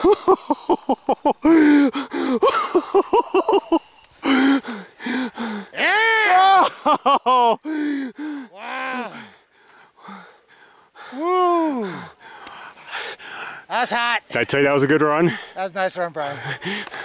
Yeah! Wow. Woo. That was hot. Did I tell you that was a good run? That was a nice run, Brian.